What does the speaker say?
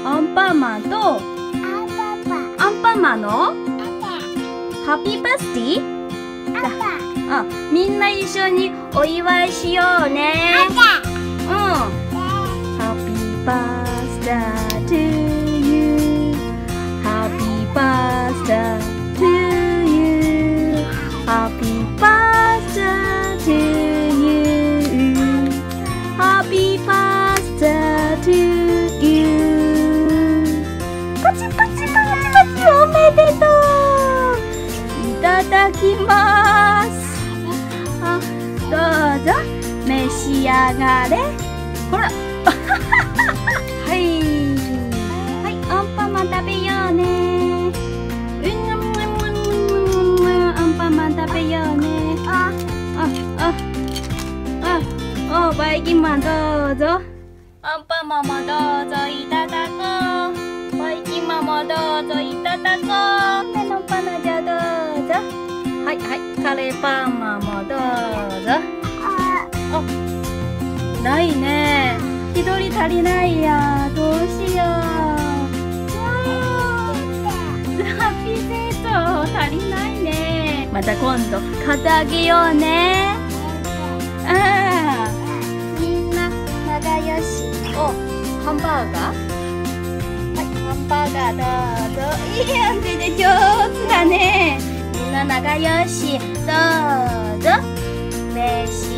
アンパンマンとアンパンマンのハッピーバースデー。みんな一緒にお祝いしようね。Happy birthday to you. Happy birthday to you. Happy birthday to you. Happy birthday to you. パチパチパチパチ、おめでとう。いただきます。どうぞ召し上がれ。ほらはい、アンパンマン食べようね。アンパンマン食べようね。バイキンマンどうぞ。アンパンマンもどうぞいただこう。バイキンマンもどうぞいただこう。メロンパンナじゃどうぞ。はい、カレーパンマンもどうぞ。ないね。一人足りないや。どうしよう。ハッピーセット足りないね。また今度買ってあげようね。みんな仲良し。ハンバーガー。はい、ハンバーガーどうぞ。いいやんで上手だね。みんな仲良し。どうぞ召し